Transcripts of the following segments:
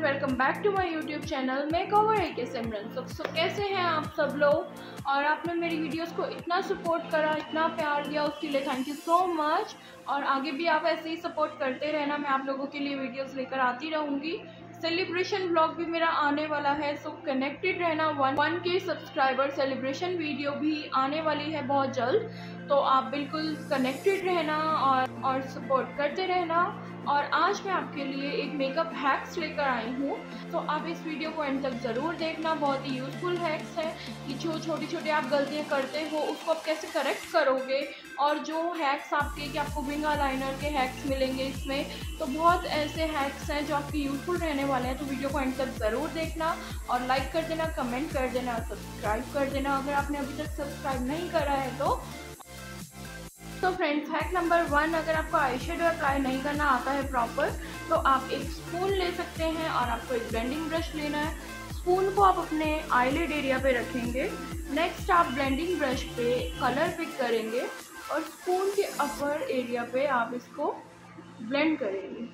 Welcome back to my YouTube channel makeover AK Simran. So कैसे हैं आप सब लोग, और आपने मेरी वीडियोस को इतना सपोर्ट करा, इतना प्यार दिया, उसके लिए थैंक यू सो मच। और आगे भी आप ऐसे ही सपोर्ट करते रहना, मैं आप लोगों के लिए वीडियोस लेकर आती रहूँगी। सेलिब्रेशन ब्लॉग भी मेरा आने वाला है, सो कनेक्टेड रहना। 1K सब्सक्राइबर सेलिब्रेशन वीडियो भी आने वाली है बहुत जल्द, तो आप बिल्कुल कनेक्टेड रहना और सपोर्ट करते रहना। और आज मैं आपके लिए एक मेकअप हैक्स लेकर आई हूँ, तो आप इस वीडियो को एंड तक ज़रूर देखना। बहुत ही यूज़फुल हैक्स है कि जो छोटी छोटी आप गलतियाँ करते हो उसको आप कैसे करेक्ट करोगे। और जो हैक्स आपके कि आपको विंग आईलाइनर के हैक्स मिलेंगे इसमें, तो बहुत ऐसे हैक्स हैं जो आपके यूज़फुल रहने वाले हैं। तो वीडियो को एंड तक ज़रूर देखना और लाइक कर देना, कमेंट कर देना, सब्सक्राइब कर देना अगर आपने अभी तक सब्सक्राइब नहीं करा है तो फ्रेंड्स, हैक नंबर 1, अगर आपको आई शेडो अप्लाई नहीं करना आता है प्रॉपर, तो आप एक स्पून ले सकते हैं और आपको एक ब्लेंडिंग ब्रश लेना है। स्पून को आप अपने आईलिड एरिया पे रखेंगे। नेक्स्ट आप ब्लेंडिंग ब्रश पे कलर पिक करेंगे और स्पून के अपर एरिया पे आप इसको ब्लेंड करेंगे।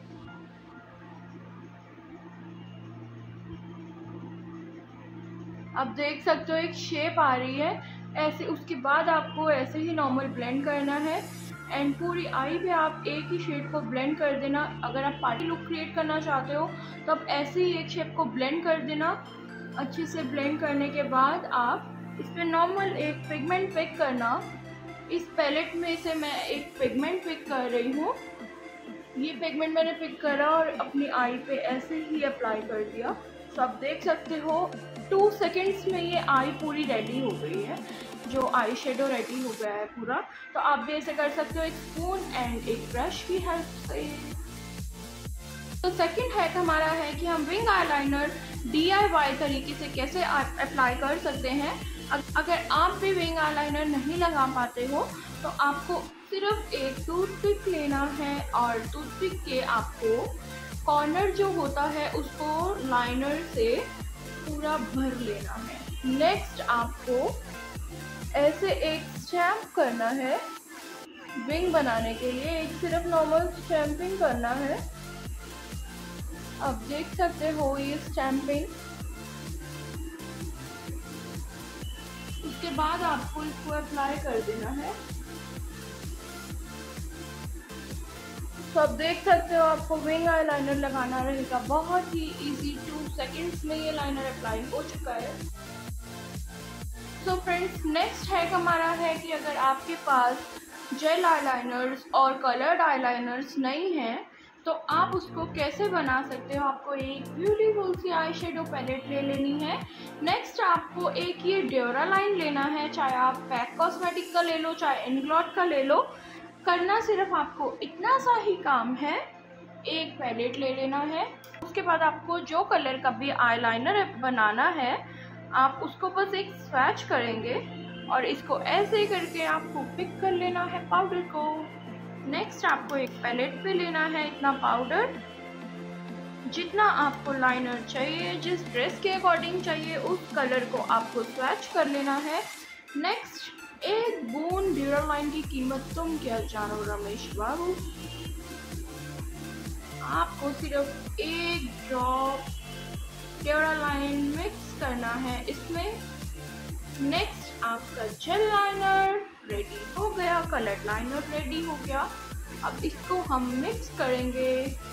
आप देख सकते हो एक शेप आ रही है ऐसे। उसके बाद आपको ऐसे ही नॉर्मल ब्लेंड करना है एंड पूरी आई पे आप एक ही शेड को ब्लेंड कर देना। अगर आप पार्टी लुक क्रिएट करना चाहते हो तो आप ऐसे ही एक शेप को ब्लेंड कर देना। अच्छे से ब्लेंड करने के बाद आप इस पर नॉर्मल एक पिगमेंट पिक करना। इस पैलेट में से मैं एक पिगमेंट पिक कर रही हूँ। ये पिगमेंट मैंने पिक करा और अपनी आई पे ऐसे ही अप्लाई कर दिया। तो आप देख सकते हो 2 सेकेंड्स में ये आई पूरी रेडी हो गई है, जो आई शेडो रेडी हो गया है पूरा। तो आप भी ऐसे कर सकते हो एक स्पून एंड एक ब्रश की हेल्प से। तो सेकंड हैक हमारा है कि हम विंग आईलाइनर DIY तरीके से कैसे अप्लाई कर सकते हैं। अगर आप भी विंग आईलाइनर नहीं लगा पाते हो तो आपको सिर्फ एक टूथपिक लेना है और टूथपिक के आपको कॉर्नर जो होता है उसको लाइनर से पूरा भर लेना है। नेक्स्ट आपको ऐसे एक स्टैम्प करना है विंग बनाने के लिए। एक सिर्फ नॉर्मल स्टैम्पिंग करना है। आप देख सकते हो ये स्टैम्पिंग। उसके बाद आपको इसको अप्लाई कर देना है। तो आप देख सकते हो आपको विंग आईलाइनर लगाना रहेगा। बहुत ही इजी, 2 सेकेंड्स में ये लाइनर अप्लाई हो चुका है। तो फ्रेंड्स, नेक्स्ट हैक हमारा है कि अगर आपके पास जेल आईलाइनर्स और कलर्ड आईलाइनर्स नहीं हैं तो आप उसको कैसे बना सकते हो। आपको एक ब्यूटीफुल सी आई शेडो पैलेट ले लेनी है। नेक्स्ट आपको एक ये ड्यूरालाइन लेना है, चाहे आप पैक कॉस्मेटिक का ले लो चाहे इनग्लॉट का ले लो। करना सिर्फ आपको इतना सा ही काम है, एक पैलेट ले लेना है। उसके बाद आपको जो कलर का भी आईलाइनर बनाना है आप उसको बस एक स्वैच करेंगे और इसको ऐसे करके आपको पिक कर लेना है पाउडर को। नेक्स्ट आपको एक पैलेट पे लेना है इतना पाउडर, जितना आपको लाइनर चाहिए, जिस ड्रेस के अकॉर्डिंग चाहिए उस कलर को आपको स्वैच कर लेना है। नेक्स्ट एक बूंद ड्यूरालाइन की कीमत तुम क्या जानो रमेश बाबू। आपको सिर्फ एक ड्रॉप ड्यूरालाइन मिक्स करना है इसमें। नेक्स्ट आपका जेल लाइनर रेडी हो गया, कलर्ड लाइनर रेडी हो गया। अब इसको हम मिक्स करेंगे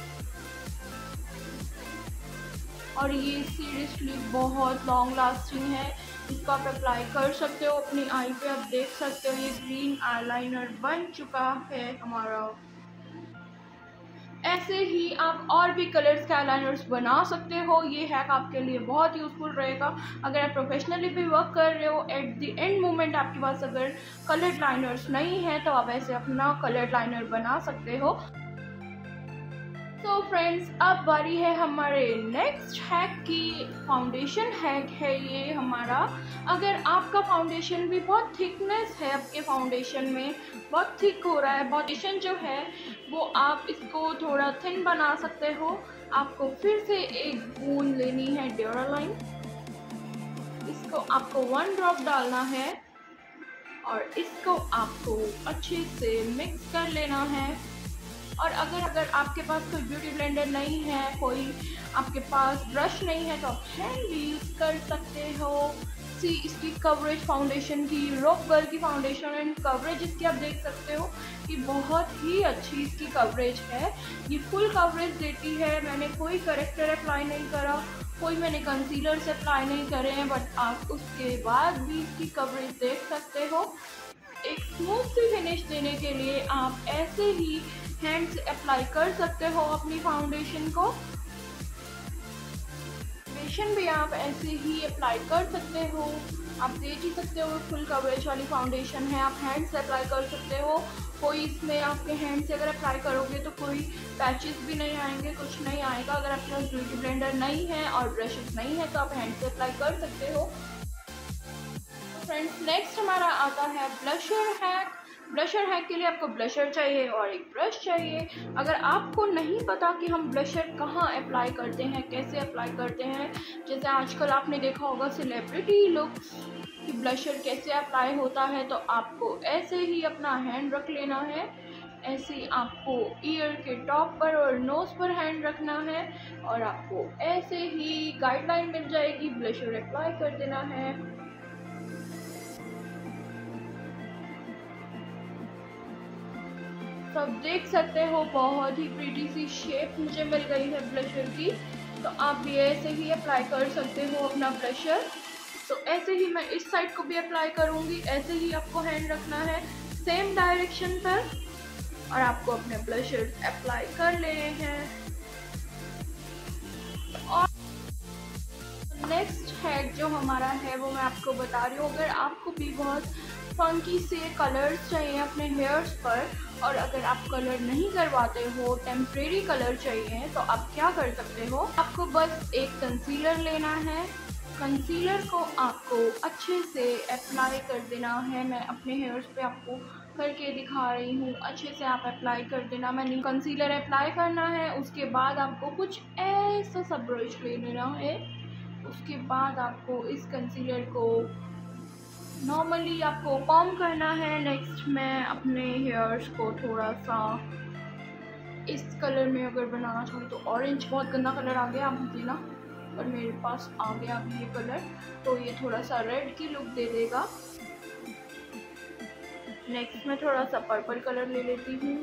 और ये सीरियसली बहुत लॉन्ग लास्टिंग है। इसको आप अप्लाई कर सकते हो अपनी आई पे। आप देख सकते हो ये ग्रीन आईलाइनर बन चुका है हमारा। ऐसे ही आप और भी कलर्स के आईलाइनर्स बना सकते हो। ये हैक आपके लिए बहुत यूज़फुल रहेगा अगर आप प्रोफेशनली भी वर्क कर रहे हो। एट द एंड मोमेंट आपके पास अगर कलर्ड लाइनर्स नहीं है तो आप ऐसे अपना कलर्ड लाइनर बना सकते हो। तो फ्रेंड्स, अब बारी है हमारे नेक्स्ट हैक की। फाउंडेशन हैक है ये हमारा। अगर आपका फाउंडेशन भी बहुत थिकनेस है, आपके फाउंडेशन में बहुत थिक हो रहा है फाउंडेशन जो है, वो आप इसको थोड़ा थिन बना सकते हो। आपको फिर से एक बूंद लेनी है ड्यूरालाइन। इसको आपको 1 ड्रॉप डालना है और इसको आपको अच्छे से मिक्स कर लेना है। और अगर आपके पास कोई ब्यूटी ब्लेंडर नहीं है, कोई आपके पास ब्रश नहीं है, तो आप हैंड भी यूज़ कर सकते हो। इसकी कवरेज फाउंडेशन की, रॉक गर्ल की फाउंडेशन एंड कवरेज इसकी आप देख सकते हो कि बहुत ही अच्छी इसकी कवरेज है। ये फुल कवरेज देती है। मैंने कोई करेक्टर अप्लाई नहीं करा, कोई मैंने कंसीलर से अप्लाई नहीं करे हैं, बट आप उसके बाद भी इसकी कवरेज देख सकते हो। एक स्मूथ सी फिनिश देने के लिए आप ऐसे ही हैंड से अप्लाई कर सकते हो अपनी फाउंडेशन को। फाउंडेशन भी आप ऐसे ही अप्लाई कर सकते हो। आप देख ही सकते हो फुल कवरेज वाली फाउंडेशन है, आप हैंड से अप्लाई कर सकते हो। कोई इसमें आपके हैंड से अगर अप्लाई करोगे तो कोई पैचेस भी नहीं आएंगे, कुछ नहीं आएगा। अगर आपके पास ब्यूटी ब्लेंडर नहीं है और ब्रशेस नहीं है तो आप हैंड से अप्लाई कर सकते हो। फ्रेंड्स, नेक्स्ट हमारा आता है ब्लशर हैक। ब्लशर हैक के लिए आपको ब्लशर चाहिए और एक ब्रश चाहिए। अगर आपको नहीं पता कि हम ब्लशर कहाँ अप्लाई करते हैं, कैसे अप्लाई करते हैं, जैसे आजकल आपने देखा होगा सेलिब्रिटी लुक्स कि ब्लशर कैसे अप्लाई होता है, तो आपको ऐसे ही अपना हैंड रख लेना है। ऐसे आपको ईयर के टॉप पर और नोज़ पर हैंड रखना है और आपको ऐसे ही गाइडलाइन मिल जाएगी, ब्लशर अप्लाई कर देना है। तो आप देख सकते हो बहुत ही प्रीटी सी शेप मुझे मिल गई है ब्लशर की। तो आप भी ऐसे ही अप्लाई कर सकते हो अपना ब्लशर। तो ऐसे ही मैं इस साइड को भी अप्लाई करूँगी, ऐसे ही आपको हैंड रखना है सेम डायरेक्शन पर और आपको अपने ब्लशर अप्लाई कर लेने हैं। और नेक्स्ट हैक जो हमारा है वो मैं आपको बता रही हूँ। अगर आपको भी बहुत फंकी से कलर्स चाहिए अपने हेयर्स पर और अगर आप कलर नहीं करवाते हो, टेम्परेरी कलर चाहिए, तो आप क्या कर सकते हो, आपको बस एक कंसीलर लेना है। कंसीलर को आपको अच्छे से अप्लाई कर देना है। मैं अपने हेयर्स पे आपको करके दिखा रही हूँ, अच्छे से आप अप्लाई कर देना। मैंने कंसीलर अप्लाई करना है, उसके बाद आपको कुछ ऐसा सा ब्रश ले लेना है। उसके बाद आपको इस कंसीलर को नॉर्मली आपको कॉम करना है। नेक्स्ट मैं अपने हेयर्स को थोड़ा सा इस कलर में अगर बनाना चाहूँ तो ऑरेंज, बहुत गंदा कलर आ गया आप देना, पर मेरे पास आ गया अभी ये कलर, तो ये थोड़ा सा रेड की लुक दे देगा। नेक्स्ट मैं थोड़ा सा पर्पल कलर ले लेती हूँ।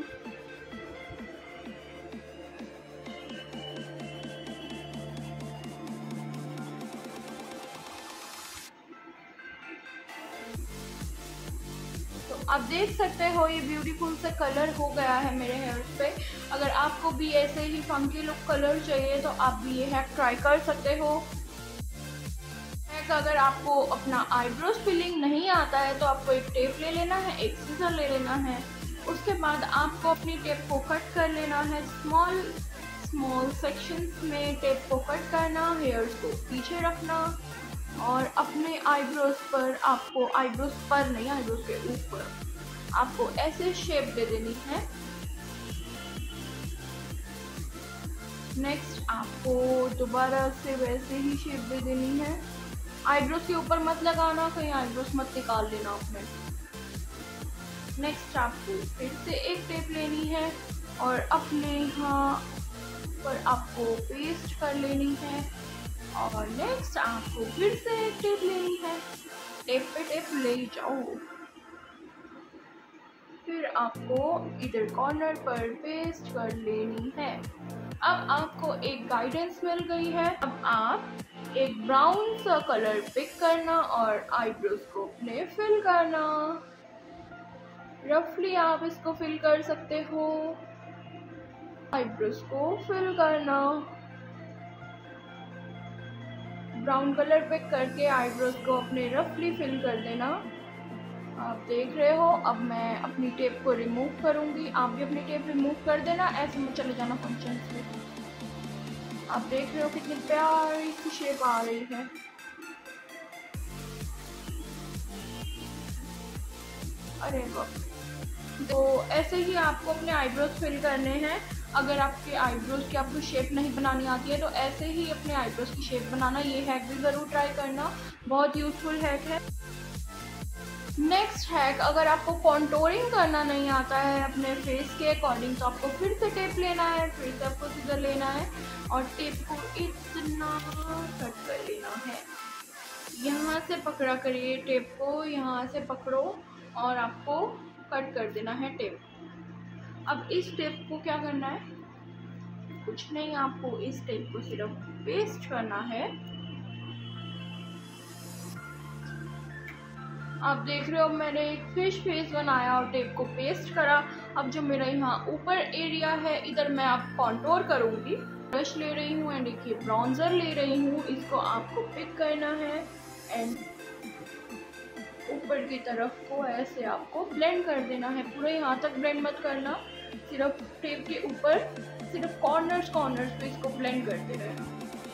आप देख सकते हो ये ब्यूटीफुल सा कलर हो गया है मेरे हेयर्स पे। अगर आपको भी ऐसे ही फंकी लुक कलर चाहिए तो आप भी ये हैक ट्राई कर सकते हो। अगर आपको अपना आईब्रोज फिलिंग नहीं आता है तो आपको एक टेप ले लेना है, एक सीजर ले लेना है। उसके बाद आपको अपनी टेप को कट कर लेना है। स्मॉल सेक्शंस में टेप को कट करना, हेयर्स को पीछे रखना और अपने आईब्रोज पर आपको, आईब्रोज पर नहीं, आईब्रोज के ऊपर आपको ऐसे शेप दे देनी है। नेक्स्ट आपको दोबारा से वैसे ही शेप दे देनी है। आईब्रोज के ऊपर मत लगाना, कहीं आईब्रोज मत निकाल लेना अपने। नेक्स्ट आपको फिर से एक टेप लेनी है और अपने यहाँ पर आपको पेस्ट कर लेनी है और नेक्स्ट आपको फिर से एक टेप लेनी है। टेप पे टेप ले जाओ। फिर आपको इधर कॉर्नर पर पेस्ट कर लेनी है। अब आपको एक गाइडेंस मिल गई है। अब आप एक ब्राउन सा कलर पिक करना और आईब्रोज को अपने फिल करना। रफली आप इसको फिल कर सकते हो। आईब्रोज को फिल करना, ब्राउन कलर पिक करके आईब्रोज को अपने रफली फिल कर देना। आप देख रहे हो। अब मैं अपनी टेप को रिमूव करूंगी, आप भी अपनी टेप रिमूव कर देना। ऐसे में चले जाना फंक्शन में। आप देख रहे हो कितनी प्यारी सी शेप आ रही है। अरे वाह। तो ऐसे ही आपको अपने आईब्रोज फिल करने हैं। अगर आपके आईब्रोज की आपको शेप नहीं बनानी आती है तो ऐसे ही अपने आईब्रोज की शेप बनाना। ये हैक भी ज़रूर ट्राई करना, बहुत यूज़फुल हैक है। नेक्स्ट हैक, अगर आपको कॉन्टोरिंग करना नहीं आता है अपने फेस के अकॉर्डिंग तो आपको फिर से टेप लेना है, फिर से आपको सीजर लेना है और टेप को इतना कट कर लेना है। यहाँ से पकड़ा करिए टेप को, यहाँ से पकड़ो और आपको कट कर देना है टेप। अब इस टेप को क्या करना है, कुछ नहीं, आपको इस टेप को सिर्फ पेस्ट करना है। आप देख रहे हो मैंने एक फिश फेस बनाया और टेप को पेस्ट करा। अब जो मेरा यहाँ ऊपर एरिया है इधर मैं आप कॉन्टोर करूँगी। ब्रश ले रही हूँ एंड एक ब्राउन्जर ले रही हूँ, इसको आपको पिक करना है एंड ऊपर की तरफ को ऐसे आपको ब्लेंड कर देना है। पूरे यहाँ तक ब्लेंड मत करना, सिर्फ टेप के ऊपर सिर्फ कॉर्नर्स पे इसको ब्लेंड कर देना है।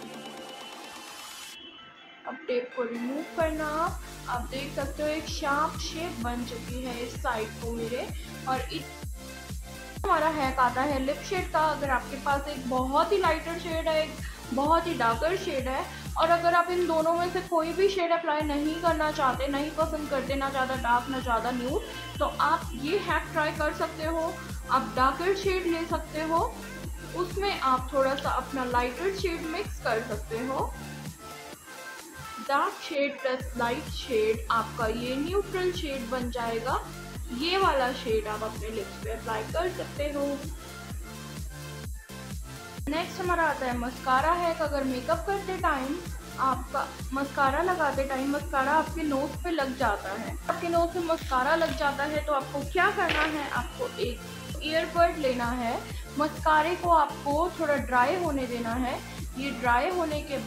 अब टेप को रिमूव करना, आप देख सकते हो एक शार्प शेप बन चुकी है इस साइड को मेरे। और हमारा हैक आता है लिप शेड का। अगर आपके पास एक बहुत ही लाइटर शेड है, एक बहुत ही डार्कर शेड है, और अगर आप इन दोनों में से कोई भी शेड अप्लाई नहीं करना चाहते, नहीं पसंद करते, ना ज़्यादा डार्क ना ज़्यादा न्यूड, तो आप ये हैक ट्राई कर सकते हो। आप डार्कर शेड ले सकते हो, उसमें आप थोड़ा सा अपना लाइटर शेड मिक्स कर सकते हो। Dark shade plus light shade आपका ये न्यूट्रल शेड बन जाएगा। ये वाला शेड आप अपने लिप्स पे अप्लाई कर सकते हो। नेक्स्ट हमारा आता है मस्कारा हैक। अगर मेकअप करते टाइम आपका मस्कारा लगाते टाइम मस्कारा आपके नोज पे लग जाता है, आपके नोज पे मस्कारा लग जाता है, तो आपको क्या करना है, आपको एक ईयरबड लेना है। मस्कारे को आपको थोड़ा ड्राई होने देना है। ये ड्राई होने के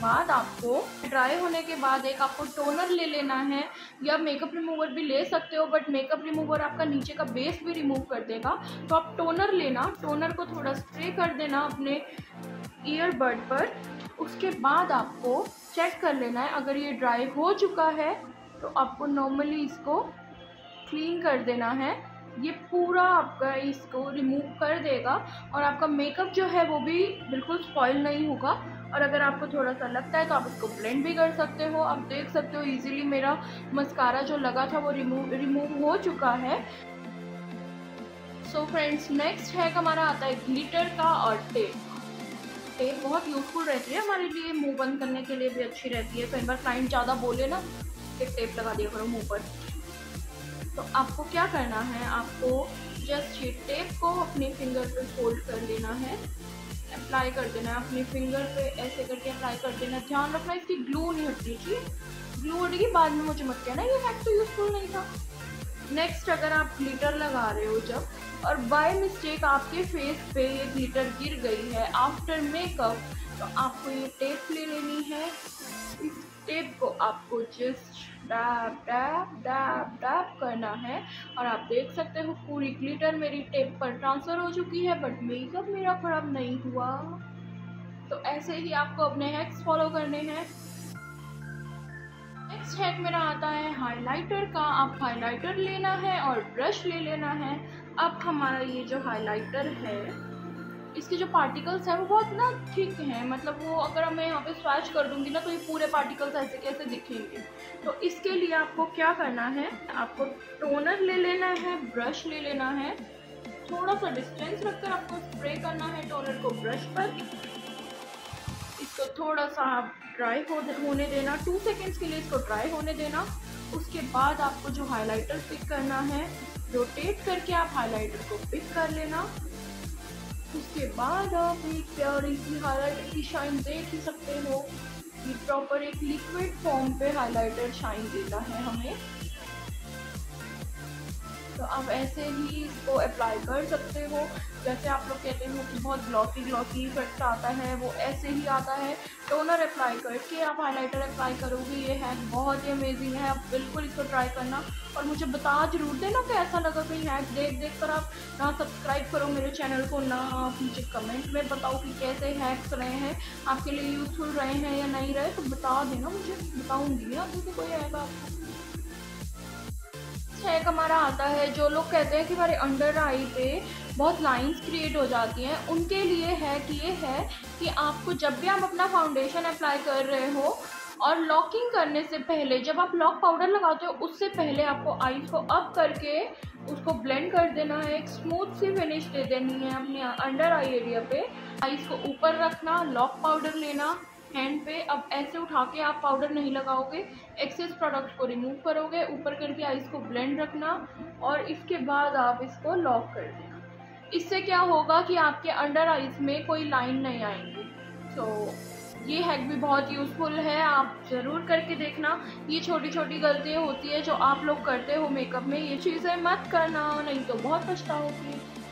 बाद एक आपको टोनर ले लेना है, या मेकअप रिमूवर भी ले सकते हो, बट मेकअप रिमूवर आपका नीचे का बेस भी रिमूव कर देगा। तो आप टोनर लेना, टोनर को थोड़ा स्प्रे कर देना अपने ईयरबड पर। उसके बाद आपको चेक कर लेना है, अगर ये ड्राई हो चुका है तो आपको नॉर्मली इसको क्लीन कर देना है। ये पूरा आपका इसको रिमूव कर देगा और आपका मेकअप जो है वो भी बिल्कुल स्पॉइल नहीं होगा। और अगर आपको थोड़ा सा लगता है तो आप इसको ब्लेंड भी कर सकते हो। आप देख सकते हो इजीली मेरा मस्कारा जो लगा था वो रिमूव हो चुका है। सो फ्रेंड्स, नेक्स्ट हैक हमारा आता है ग्लिटर का और टेप। टेप बहुत यूजफुल रहती है हमारे लिए, मुंह बंद करने के लिए भी अच्छी रहती है। कई बार क्लाइंट ज़्यादा बोले ना कि टेप लगा दिया करो मुंह पर, तो आपको क्या करना है, आपको जस्ट ये टेप को अपने फिंगर पे फोल्ड कर लेना है, अप्लाई कर देना है अपनी फिंगर पे, ऐसे करके अप्लाई कर देना। ध्यान रखना इसकी ग्लू नहीं हटनी चाहिए, ग्लू हटेगी बाद में मुझे मत कहना ये हैक तो यूजफुल नहीं था। नेक्स्ट, अगर आप ग्लिटर लगा रहे हो जब और बाय मिस्टेक आपके फेस पे ये ग्लिटर गिर गई है आफ्टर मेकअप, तो आपको ये टेप ले लेनी है। इस टेप को आपको just dab dab dab dab करना है और आप देख सकते हो पूरी ग्लिटर मेरी टेप पर ट्रांसफ़र हो चुकी है, बट मेकअप मेरा ख़राब नहीं हुआ। तो ऐसे ही आपको अपने हैक्स फॉलो करने हैं। नेक्स्ट हैक मेरा आता है हाइलाइटर का। आप हाइलाइटर लेना है और ब्रश ले लेना है। अब हमारा ये जो हाइलाइटर है इसके जो पार्टिकल्स हैं वो बहुत ना थिक हैं, मतलब वो अगर मैं यहाँ पे स्वैच कर दूंगी ना तो ये पूरे पार्टिकल्स ऐसे कैसे दिखेंगे। तो इसके लिए आपको क्या करना है, आपको टोनर ले लेना है, ब्रश ले लेना है, थोड़ा सा डिस्टेंस रखकर आपको स्प्रे करना है टोनर को ब्रश पर। इसको थोड़ा सा आप ड्राई होने देना, 2 सेकेंड्स के लिए इसको ड्राई होने देना। उसके बाद आपको जो हाइलाइटर पिक करना है, रोटेट करके आप हाइलाइटर को पिक कर लेना। उसके बाद आप एक प्यारी सी हाइलाइटर की शाइन देख ही सकते हो। ये प्रॉपर एक लिक्विड फॉर्म पे हाइलाइटर शाइन देता है हमें। तो आप ऐसे ही इसको अप्लाई कर सकते हो। जैसे आप लोग कहते हो कि बहुत ग्लॉसी इफेक्ट आता है, वो ऐसे ही आता है। टोनर अप्लाई करके आप हाइलाइटर अप्लाई करोगे, ये हैक बहुत ही अमेजिंग है। आप बिल्कुल इसको ट्राई करना और मुझे बता जरूर देना कि ऐसा लगा कोई हैक। देख कर आप ना सब्सक्राइब करो मेरे चैनल को, ना आप मुझे कमेंट में बताओ कि कैसे हैक्स रहे हैं, आपके लिए यूज़फुल रहे हैं या नहीं रहे, तो बता देना मुझे, बताऊँगी आगे से कोई आएगा आपको। हैक हमारा आता है जो लोग कहते हैं कि हमारे अंडर आई पे बहुत लाइंस क्रिएट हो जाती हैं, उनके लिए हैक ये है कि आपको जब भी आप अपना फाउंडेशन अप्लाई कर रहे हो और लॉकिंग करने से पहले, जब आप लॉक पाउडर लगाते हो उससे पहले आपको आईज को अप करके उसको ब्लेंड कर देना है। एक स्मूथ सी फिनिश दे देनी है अपने अंडर आई एरिया पे। आईज को ऊपर रखना, लॉक पाउडर लेना हैंड पे। अब ऐसे उठा के आप पाउडर नहीं लगाओगे, एक्सेस प्रोडक्ट को रिमूव करोगे, ऊपर करके आईज को ब्लेंड रखना और इसके बाद आप इसको लॉक कर देना। इससे क्या होगा कि आपके अंडर आईज में कोई लाइन नहीं आएंगी। तो ये हैक भी बहुत यूज़फुल है, आप ज़रूर करके देखना। ये छोटी छोटी गलतियाँ होती है जो आप लोग करते हो मेकअप में, ये चीज़ें मत करना, नहीं तो बहुत पछताओगे।